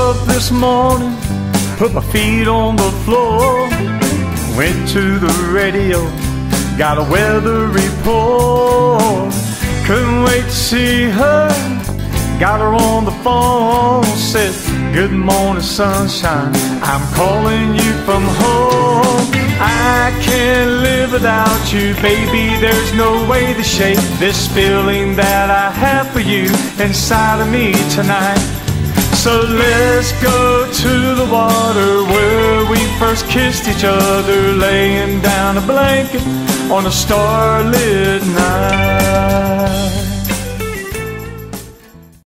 up this morning, put my feet on the floor, went to the radio, got a weather report. Couldn't wait to see her, got her on the phone, said, good morning sunshine, I'm calling you from home. I can't live without you, baby, there's no way to shake this feeling that I have for you inside of me tonight. So let's go to the water where we first kissed each other, laying down a blanket on a starlit night.